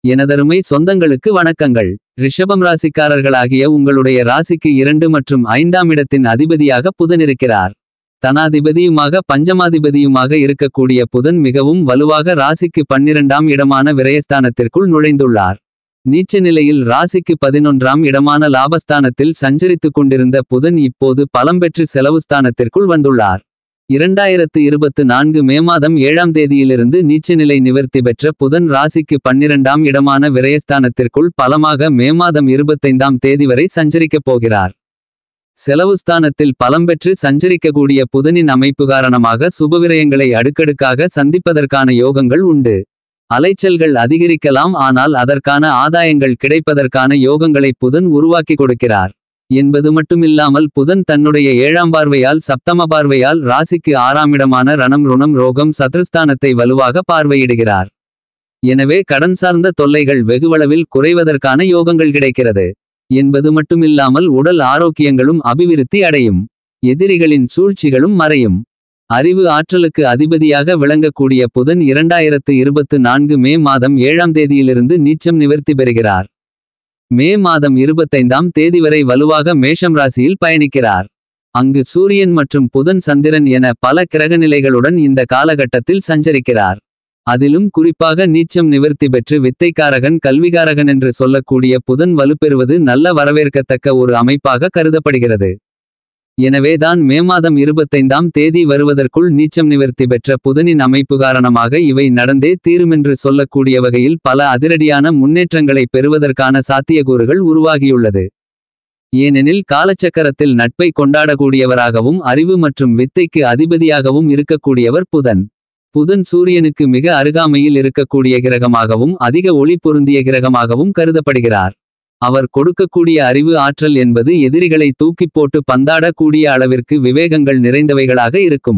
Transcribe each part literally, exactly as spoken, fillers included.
எனதருமை சொந்தங்களுக்கு வணக்கங்கள். ரிஷபம் ராசிக்காரர்களாகிய உங்களுடைய ராசிக்கு இரண்டு மற்றும் ஐந்தாம் இடத்தின் அதிபதியாக புதன் இருக்கிறார். தனாதிபதியுமாக பஞ்சமாதிபதியுமாக இருக்கக்கூடிய புதன் மிகவும் வலுவாக ராசிக்கு பன்னிரண்டாம் இடமான விரயஸ்தானத்திற்குள் நுழைந்துள்ளார். நீச்ச நிலையில் ராசிக்கு பதினொன்றாம் இடமான லாபஸ்தானத்தில் சஞ்சரித்துக் கொண்டிருந்த புதன் இப்போது பலம்பெற்று செலவுஸ்தானத்திற்குள் வந்துள்ளார். இரண்டாயிரத்து இருபத்து நான்கு மே மாதம் ஏழாம் தேதியிலிருந்து நீச்சநிலை நிவர்த்தி பெற்ற புதன் ராசிக்கு பன்னிரண்டாம் இடமான விரயஸ்தானத்திற்குள் பலமாக மே மாதம் இருபத்தைந்தாம் தேதி வரை சஞ்சரிக்கப் போகிறார். செலவுஸ்தானத்தில் பலம்பெற்று சஞ்சரிக்கக்கூடிய புதனின் அமைப்பு காரணமாக சுபவிரயங்களை அடுக்கடுக்காக சந்திப்பதற்கான யோகங்கள் உண்டு. அலைச்சல்கள் அதிகரிக்கலாம், ஆனால் அதற்கான ஆதாயங்கள் கிடைப்பதற்கான யோகங்களை புதன் உருவாக்கி கொடுக்கிறார் என்பது மட்டுமில்லாமல் புதன் தன்னுடைய ஏழாம் பார்வையால் சப்தம பார்வையால் ராசிக்கு ஆறாம் இடமான ரணம் ருணம் ரோகம் சத்ருஸ்தானத்தை வலுவாக பார்வையிடுகிறார். எனவே கடன் சார்ந்த தொல்லைகள் வெகுவளவில் குறைவதற்கான யோகங்கள் கிடைக்கிறது என்பது மட்டுமில்லாமல் உடல் ஆரோக்கியங்களும் அபிவிருத்தி அடையும். எதிரிகளின் சூழ்ச்சிகளும் மறையும். அறிவு ஆற்றலுக்கு அதிபதியாக விளங்கக்கூடிய புதன் இரண்டாயிரத்து இருபத்து நான்கு மே மாதம் ஏழாம் தேதியிலிருந்து நீச்சம் நிவர்த்தி பெறுகிறார். மே மாதம் இருபத்தைந்தாம் தேதி வரை வலுவாக மேஷம் ராசியில் பயணிக்கிறார். அங்கு சூரியன் மற்றும் புதன் சந்திரன் என பல கிரகநிலைகளுடன் இந்த காலகட்டத்தில் சஞ்சரிக்கிறார். அதிலும் குறிப்பாக நீச்சம் நிவர்த்தி பெற்று வித்தைக்காரகன் கல்விகாரகன் என்று சொல்லக்கூடிய புதன் வலுப்பெறுவது நல்ல வரவேற்கத்தக்க ஒரு அமைப்பாக கருதப்படுகிறது. எனவேதான் மே மாதம் இருபத்தைந்தாம் தேதி வருவதற்குள் நீச்சம் நிவர்த்தி பெற்ற புதனின் அமைப்பு காரணமாக இவை நடந்தே தீருமென்று சொல்லக்கூடிய வகையில் பல அதிரடியான முன்னேற்றங்களை பெறுவதற்கான சாத்தியக்கூறுகள் உருவாகியுள்ளது. ஏனெனில் காலச்சக்கரத்தில் நட்பை கொண்டாடக்கூடியவராகவும் அறிவு மற்றும் வித்தைக்கு அதிபதியாகவும் இருக்கக்கூடியவர் புதன். புதன் சூரியனுக்கு மிக அருகாமையில் இருக்கக்கூடிய கிரகமாகவும் அதிக ஒளி பொருந்திய கிரகமாகவும் கருதப்படுகிறார். அவர் கொடுக்கக்கூடிய அறிவு ஆற்றல் என்பது எதிரிகளை தூக்கிப் போட்டு பந்தாட கூடிய அளவிற்கு விவேகங்கள் நிறைந்தவைகளாக இருக்கும்.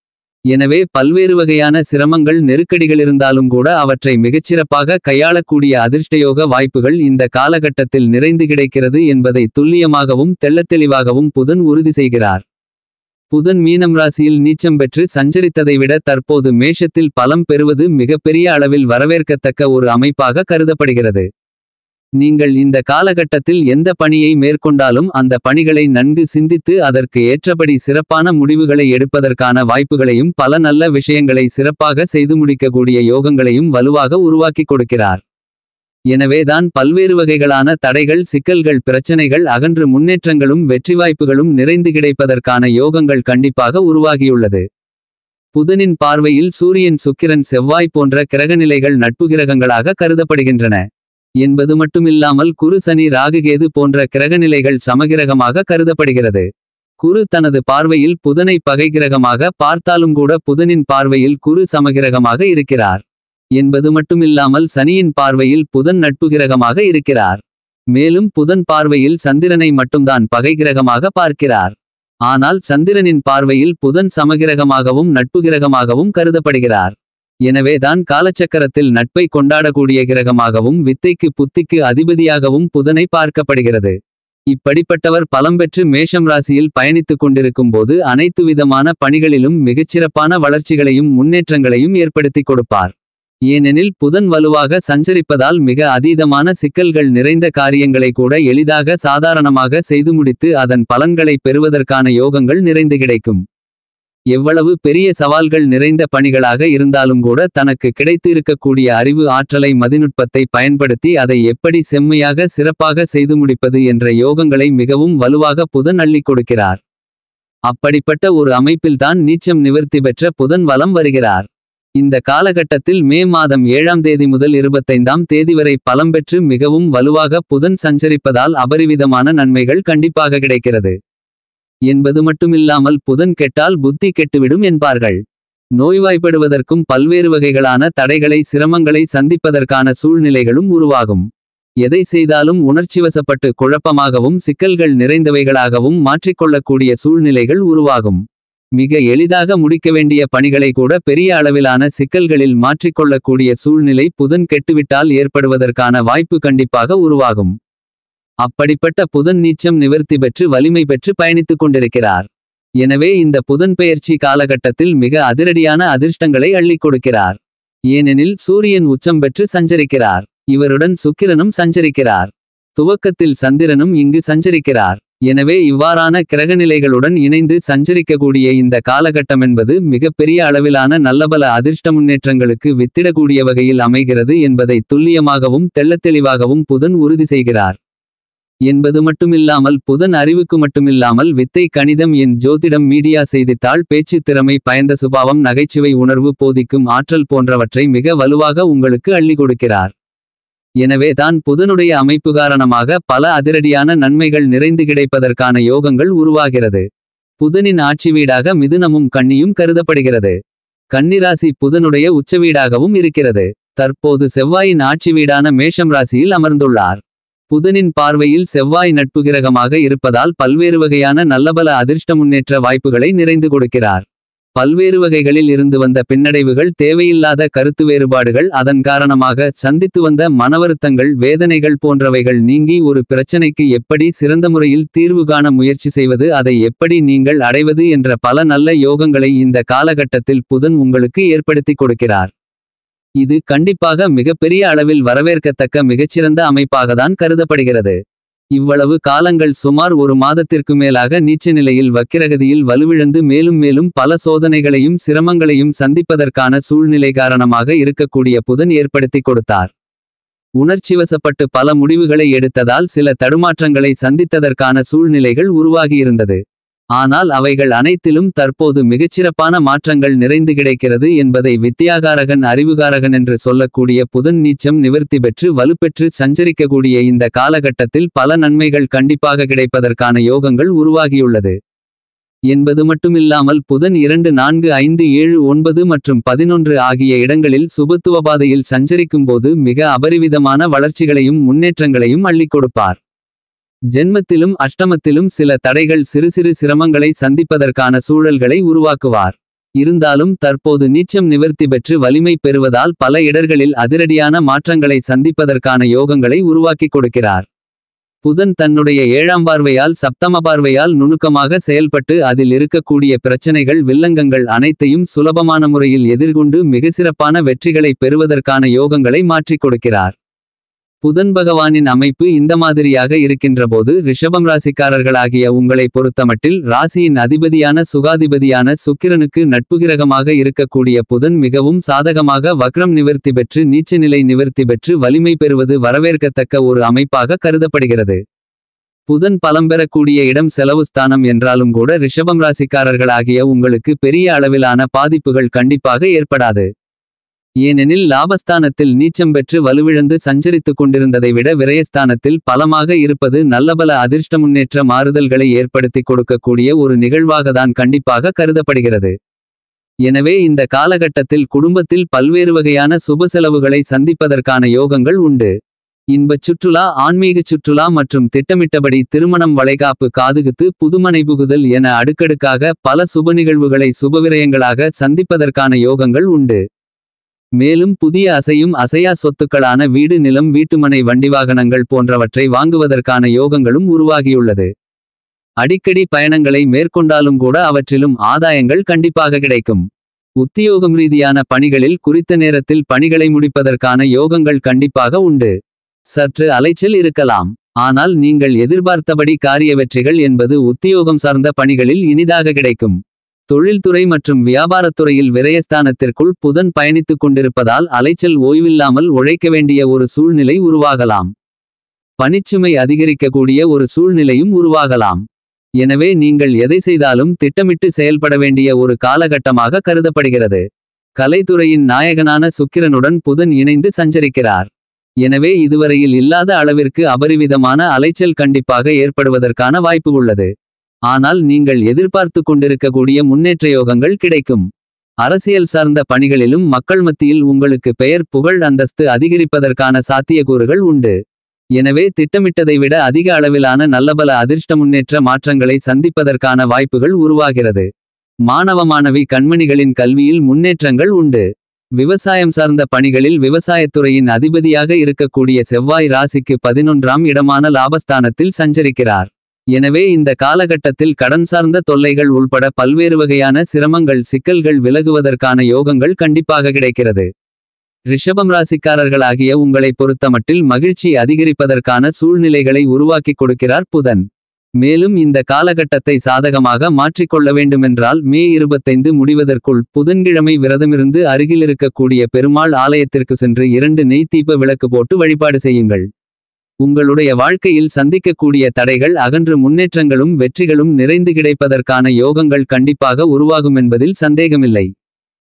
எனவே பல்வேறு வகையான சிரமங்கள் நெருக்கடிகளிருந்தாலும் கூட அவற்றை மிகச்சிறப்பாக கையாளக்கூடிய அதிர்ஷ்டயோக வாய்ப்புகள் இந்த காலகட்டத்தில் நிறைந்து கிடைக்கிறது என்பதை துல்லியமாகவும் தெள்ளத்தெளிவாகவும் புதன் உறுதி செய்கிறார். புதன் மீனம் ராசியில் நீச்சம் பெற்று சஞ்சரித்ததை விட தற்போது மேஷத்தில் பலம் பெறுவது மிகப்பெரிய அளவில் வரவேற்கத்தக்க ஒரு அமைப்பாக கருதப்படுகிறது. நீங்கள் இந்த காலகட்டத்தில் எந்த பணியை மேற்கொண்டாலும் அந்த பணிகளை நன்கு சிந்தித்து அதற்கு ஏற்றபடி சிறப்பான முடிவுகளை எடுப்பதற்கான வாய்ப்புகளையும் பல நல்ல விஷயங்களை சிறப்பாக செய்து முடிக்கக்கூடிய யோகங்களையும் வலுவாக உருவாக்கி கொடுக்கிறார். எனவேதான் பல்வேறு வகைகளான தடைகள் சிக்கல்கள் பிரச்சனைகள் அகன்று முன்னேற்றங்களும் வெற்றி வாய்ப்புகளும் நிறைந்து கிடைப்பதற்கான யோகங்கள் கண்டிப்பாக உருவாகியுள்ளது. புதனின் பார்வையில் சூரியன் சுக்கிரன் செவ்வாய் போன்ற கிரகநிலைகள் நட்பு கிரகங்களாக கருதப்படுகின்றன என்பது மட்டுமில்லாமல் குரு சனி ராகுகேது போன்ற கிரகநிலைகள் சமகிரகமாக கருதப்படுகிறது. குரு தனது பார்வையில் புதனை பகை கிரகமாக பார்த்தாலும் கூட புதனின் பார்வையில் குரு சமகிரகமாக இருக்கிறார் என்பது மட்டுமில்லாமல் சனியின் பார்வையில் புதன் நட்பு கிரகமாக இருக்கிறார். மேலும் புதன் பார்வையில் சந்திரனை மட்டும்தான் பகை கிரகமாக பார்க்கிறார். ஆனால் சந்திரனின் பார்வையில் புதன் சமகிரகமாகவும் நட்பு கிரகமாகவும் கருதப்படுகிறார். எனவேதான் காலச்சக்கரத்தில் நட்பை கொண்டாடக்கூடிய கிரகமாகவும் வித்தைக்கு புத்திக்கு அதிபதியாகவும் புதனை பார்க்கப்படுகிறது. இப்படிப்பட்டவர் பலம்பெற்று மேஷம் ராசியில் பயணித்துக் கொண்டிருக்கும் போது அனைத்து விதமான பணிகளிலும் மிகச்சிறப்பான வளர்ச்சிகளையும் முன்னேற்றங்களையும் ஏற்படுத்தி கொடுப்பார். ஏனெனில் புதன் வலுவாக சஞ்சரிப்பதால் மிக அதீதமான சிக்கல்கள் நிறைந்த காரியங்களை கூட எளிதாக சாதாரணமாக செய்து முடித்து அதன் பலன்களை பெறுவதற்கான யோகங்கள் நிறைந்து கிடைக்கும். எவ்வளவு பெரிய சவால்கள் நிறைந்த பணிகளாக இருந்தாலும் கூட தனக்கு கிடைத்து இருக்கக்கூடிய அறிவு ஆற்றலை மதிநுட்பத்தை பயன்படுத்தி அதை எப்படி செம்மையாக சிறப்பாக செய்து முடிப்பது என்ற யோகங்களை மிகவும் வலுவாக புதன் அள்ளிக் கொடுக்கிறார். அப்படிப்பட்ட ஒரு அமைப்பில்தான் நீச்சம் நிவர்த்தி பெற்ற புதன் வலம் வருகிறார். இந்த காலகட்டத்தில் மே மாதம் ஏழாம் தேதி முதல் இருபத்தைந்தாம் தேதி வரை பலம்பெற்று மிகவும் வலுவாக புதன் சஞ்சரிப்பதால் அபரிவிதமான நன்மைகள் கண்டிப்பாக கிடைக்கிறது என்பது மட்டுமில்லாமல் புதன் கெட்டால் புத்தி கெட்டுவிடும் என்பார்கள். நோய்வாய்ப்படுவதற்கும் பல்வேறு வகைகளான தடைகளை சிரமங்களை சந்திப்பதற்கான சூழ்நிலைகளும் உருவாகும். எதை செய்தாலும் உணர்ச்சிவசப்பட்டு குழப்பமாகவும் சிக்கல்கள் நிறைந்தவைகளாகவும் மாற்றிக்கொள்ளக்கூடிய சூழ்நிலைகள் உருவாகும். மிக எளிதாக முடிக்க வேண்டிய பணிகளை கூட பெரிய அளவிலான சிக்கல்களில் மாற்றிக்கொள்ளக்கூடிய சூழ்நிலை புதன் கெட்டுவிட்டால் ஏற்படுவதற்கான வாய்ப்பு கண்டிப்பாக உருவாகும். அப்படிப்பட்ட புதன் நீச்சம் நிவர்த்தி பெற்று வலிமை பெற்று பயணித்துக் கொண்டிருக்கிறார். எனவே இந்த புதன் பெயர்ச்சி காலகட்டத்தில் மிக அதிரடியான அதிர்ஷ்டங்களை அள்ளிக் கொடுக்கிறார். ஏனெனில் சூரியன் உச்சம் பெற்று சஞ்சரிக்கிறார். இவருடன் சுக்கிரனும் சஞ்சரிக்கிறார். துவக்கத்தில் சந்திரனும் இங்கு சஞ்சரிக்கிறார். எனவே இவ்வாறான கிரகநிலைகளுடன் இணைந்து சஞ்சரிக்கக்கூடிய இந்த காலகட்டமென்பது மிக பெரிய அளவிலான நல்லபல அதிர்ஷ்ட முன்னேற்றங்களுக்கு வித்திடக்கூடிய வகையில் அமைகிறது என்பதை துல்லியமாகவும் தெள்ளத்தெளிவாகவும் புதன் உறுதி செய்கிறார் என்பது மட்டுமில்லாமல் புதன் அறிவுக்கு மட்டுமில்லாமல் வித்தை கணிதம் என் ஜோதிடம் மீடியா செய்தித்தாள் பேச்சு திறமை பயந்த சுபாவம் நகைச்சுவை உணர்வு போதிக்கும் ஆற்றல் போன்றவற்றை மிக வலுவாக உங்களுக்கு அள்ளி கொடுக்கிறார். எனவே தான் புதனுடைய அமைப்பு காரணமாக பல அதிரடியான நன்மைகள் நிறைந்து கிடைப்பதற்கான யோகங்கள் உருவாகிறது. புதனின் ஆட்சி வீடாக மிதுனமும் கன்னியும் கருதப்படுகிறது. கன்னிராசி புதனுடைய உச்சவீடாகவும் இருக்கிறது. தற்போது செவ்வாயின் ஆட்சி வீடான மேஷம் ராசியில் அமர்ந்துள்ளார். புதனின் பார்வையில் செவ்வாய் நட்பு கிரகமாக இருப்பதால் பல்வேறு வகையான நல்லபல அதிர்ஷ்ட முன்னேற்ற வாய்ப்புகளை நிறைந்து கொடுக்கிறார். பல்வேறு வகைகளில் இருந்து வந்த பின்னடைவுகள் தேவையில்லாத கருத்து வேறுபாடுகள் அதன் காரணமாக சந்தித்து வந்த மனவருத்தங்கள் வேதனைகள் போன்றவைகள் நீங்கி ஒரு பிரச்சனைக்கு எப்படி சிறந்த முறையில் தீர்வு காண முயற்சி செய்வது அதை எப்படி நீங்கள் அடைவது என்ற பல நல்ல யோகங்களை இந்த காலகட்டத்தில் புதன் உங்களுக்கு ஏற்படுத்தி கொடுக்கிறார். இது கண்டிப்பாக மிகப்பெரிய அளவில் வரவேற்கத்தக்க மிகச்சிறந்த அமைப்பாகத்தான் கருதப்படுகிறது. இவ்வளவு காலங்கள் சுமார் ஒரு மாதத்திற்கு மேலாக நீச்ச நிலையில் வக்கிரகதியில் வலுவிழந்து மேலும் மேலும் பல சோதனைகளையும் சிரமங்களையும் சந்திப்பதற்கான சூழ்நிலை காரணமாக இருக்கக்கூடிய புதன் ஏற்படுத்தி கொடுத்தார். உணர்ச்சிவசப்பட்டு பல முடிவுகளை எடுத்ததால் சில தடுமாற்றங்களை சந்தித்ததற்கான சூழ்நிலைகள் உருவாகியிருந்தது. ஆனால் அவைகள் அனைத்திலும் தற்போது மிகச்சிறப்பான மாற்றங்கள் நிறைந்து கிடைக்கிறது என்பதை வித்தியாகாரகன் அறிவுகாரகன் என்று சொல்லக்கூடிய புதன் நீச்சம் நிவர்த்தி பெற்று வலுப்பெற்று சஞ்சரிக்கக்கூடிய இந்த காலகட்டத்தில் பல நன்மைகள் கண்டிப்பாக கிடைப்பதற்கான யோகங்கள் உருவாகியுள்ளது என்பது மட்டுமில்லாமல் புதன் இரண்டு நான்கு ஐந்து ஏழு ஒன்பது மற்றும் பதினொன்று ஆகிய இடங்களில் சுபத்துவபாதையில் சஞ்சரிக்கும்போது மிக அபரிவிதமான வளர்ச்சிகளையும் முன்னேற்றங்களையும் அள்ளிக் கொடுப்பார். ஜென்மத்திலும் அஷ்டமத்திலும் சில தடைகள் சிறு சிறு சிரமங்களை சந்திப்பதற்கான சூழல்களை உருவாக்குவார். இருந்தாலும் தற்போது நீச்சம் நிவர்த்தி பெற்று வலிமை பெறுவதால் பல இடர்களில் அதிரடியான மாற்றங்களை சந்திப்பதற்கான யோகங்களை உருவாக்கி கொடுக்கிறார். புதன் தன்னுடைய ஏழாம் பார்வையால் சப்தம பார்வையால் நுணுக்கமாக செயல்பட்டு அதில் இருக்கக்கூடிய பிரச்சனைகள் வில்லங்கங்கள் அனைத்தையும் சுலபமான முறையில் எதிர்கொண்டு மிக சிறப்பான வெற்றிகளை பெறுவதற்கான யோகங்களை மாற்றிக் கொடுக்கிறார். புதன் பகவானின் அமைப்பு இந்த மாதிரியாக இருக்கின்றபோது ரிஷபம் ராசிக்காரர்களாகிய உங்களை பொறுத்தமட்டில் ராசியின் அதிபதியான சுகாதிபதியான சுக்கிரனுக்கு நட்புகிரகமாக இருக்கக்கூடிய புதன் மிகவும் சாதகமாக வக்ரம் நிவர்த்தி பெற்று நீச்சநிலை நிவர்த்தி பெற்று வலிமை பெறுவது வரவேற்கத்தக்க ஒரு அமைப்பாக கருதப்படுகிறது. புதன் பலம்பெறக்கூடிய இடம் செலவு ஸ்தானம் என்றாலும் கூட ரிஷபம் ராசிக்காரர்களாகிய உங்களுக்கு பெரிய அளவிலான பாதிப்புகள் கண்டிப்பாக ஏற்படாது. ஏனெனில் லாபஸ்தானத்தில் நீச்சம் பெற்று வலுவிழந்து சஞ்சரித்துக் கொண்டிருந்ததை விட விரயஸ்தானத்தில் பலமாக இருப்பது நல்லபல அதிர்ஷ்ட முன்னேற்ற மாறுதல்களை ஏற்படுத்தி கொடுக்கக்கூடிய ஒரு நிகழ்வாகத்தான் கண்டிப்பாக கருதப்படுகிறது. எனவே இந்த காலகட்டத்தில் குடும்பத்தில் பல்வேறு வகையான சுப செலவுகளை சந்திப்பதற்கான யோகங்கள் உண்டு. இன்பச் சுற்றுலா ஆன்மீகச் சுற்றுலா மற்றும் திட்டமிட்டபடி திருமணம் வளைகாப்பு காதுகுத்து புதுமனை புகுதல் என அடுக்கடுக்காக பல சுப நிகழ்வுகளை சுபவிரயங்களாக சந்திப்பதற்கான யோகங்கள் உண்டு. மேலும் புதிய அசையும் அசையா சொத்துக்களான வீடு நிலம் வீட்டுமனை வண்டிவாகனங்கள் போன்றவற்றை வாங்குவதற்கான யோகங்களும் உருவாகியுள்ளது. அடிக்கடி பயணங்களை மேற்கொண்டாலும் கூட அவற்றிலும் ஆதாயங்கள் கண்டிப்பாக கிடைக்கும். உத்தியோகம் ரீதியான பணிகளில் குறித்த நேரத்தில் பணிகளை முடிப்பதற்கான யோகங்கள் கண்டிப்பாக உண்டு. சற்று அலைச்சல் இருக்கலாம். ஆனால் நீங்கள் எதிர்பார்த்தபடி காரிய வெற்றிகள் என்பது உத்தியோகம் சார்ந்த பணிகளில் இனிதாக கிடைக்கும். தொழில்துறை மற்றும் வியாபாரத்துறையில் விரயஸ்தானத்திற்குள் புதன் பயணித்துக் கொண்டிருப்பதால் அலைச்சல் ஓய்வில்லாமல் உழைக்க வேண்டிய ஒரு சூழ்நிலை உருவாகலாம். பணிச்சுமை அதிகரிக்கக்கூடிய ஒரு சூழ்நிலையும் உருவாகலாம். எனவே நீங்கள் எதை செய்தாலும் திட்டமிட்டு செயல்பட வேண்டிய ஒரு காலகட்டமாக கருதப்படுகிறது. கலைத்துறையின் நாயகனான சுக்கிரனுடன் புதன் இணைந்து சஞ்சரிக்கிறார். எனவே இதுவரையில் இல்லாத அளவிற்கு அபரிவிதமான அலைச்சல் கண்டிப்பாக ஏற்படுவதற்கான வாய்ப்பு உள்ளது. ஆனால் நீங்கள் எதிர்பார்த்து கொண்டிருக்கக்கூடிய முன்னேற்ற யோகங்கள் கிடைக்கும். அரசியல் சார்ந்த பணிகளிலும் மக்கள் மத்தியில் உங்களுக்கு பெயர் புகழ் அந்தஸ்து அதிகரிப்பதற்கான சாத்தியக்கூறுகள் உண்டு. எனவே திட்டமிட்டதை விட அதிக அளவிலான நல்லபல அதிர்ஷ்ட முன்னேற்ற மாற்றங்களை சந்திப்பதற்கான வாய்ப்புகள் உருவாகிறது. மாணவ மாணவி கண்மணிகளின் கல்வியில் முன்னேற்றங்கள் உண்டு. விவசாயம் சார்ந்த பணிகளில் விவசாயத்துறையின் அதிபதியாக இருக்கக்கூடிய செவ்வாய் ராசிக்கு பதினொன்றாம் இடமான லாபஸ்தானத்தில் சஞ்சரிக்கிறார். எனவே இந்த காலகட்டத்தில் கடன் சார்ந்த தொல்லைகள் உள்பட பல்வேறு வகையான சிரமங்கள் சிக்கல்கள் விலகுவதற்கான யோகங்கள் கண்டிப்பாக கிடைக்கிறது. ரிஷபம் ராசிக்காரர்களாகிய உங்களை பொறுத்தமட்டில் மகிழ்ச்சி அதிகரிப்பதற்கான சூழ்நிலைகளை உருவாக்கிக் கொடுக்கிறார் புதன். மேலும் இந்த காலகட்டத்தை சாதகமாக மாற்றிக்கொள்ள வேண்டுமென்றால் மே இருபத்தைந்து முடிவதற்குள் புதன்கிழமை விரதமிருந்து அருகில் இருக்கக்கூடிய பெருமாள் ஆலயத்திற்கு சென்று இரண்டு நெய் தீப விளக்கு போட்டு வழிபாடு செய்யுங்கள். உங்களுடைய வாழ்க்கையில் சந்திக்கக்கூடிய தடைகள் அகன்று முன்னேற்றங்களும் வெற்றிகளும் நிறைந்து கிடைப்பதற்கான யோகங்கள் கண்டிப்பாக உருவாகும் என்பதில் சந்தேகமில்லை.